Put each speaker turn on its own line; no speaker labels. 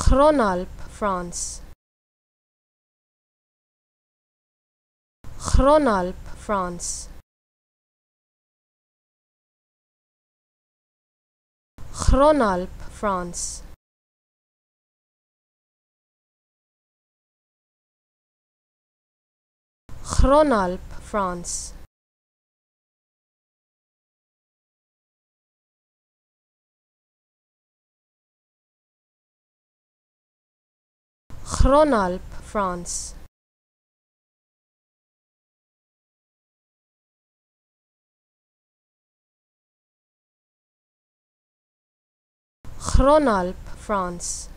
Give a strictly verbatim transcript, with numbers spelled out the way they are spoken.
Gronalp, France. Gronalp, France. Gronalp, France. Gronalp, France. Gronalp, France. Gronalp, France.